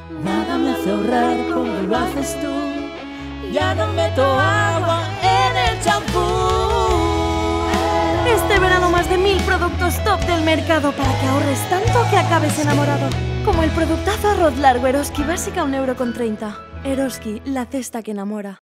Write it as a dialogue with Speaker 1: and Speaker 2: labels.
Speaker 1: Nada me hace ahorrar como lo haces tú. Ya no meto agua en el champú.
Speaker 2: Este verano más de 1000 productos top del mercado para que ahorres tanto que acabes enamorado. Como el productazo arroz largo Eroski básica 1,30 €. Eroski, la cesta que enamora.